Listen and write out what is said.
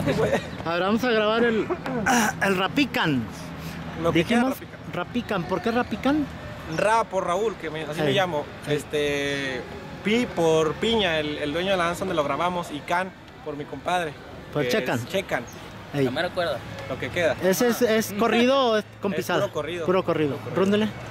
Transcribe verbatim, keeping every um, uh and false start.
Ahora vamos a grabar el, el Rapican. Lo que Dijimos queda, Rapican. ¿Por qué Rapican? Ra por Raúl, que me, así Hey. me llamo. Hey. Este, Pi por Piña, el, el dueño de la danza donde lo grabamos, y Can por mi compadre. Por que Checan. es Checan, Ey. No me recuerdo. lo que queda. ¿Ese es, es corrido o es con Es pisada? puro corrido. Puro corrido. Puro corrido. Rúndele.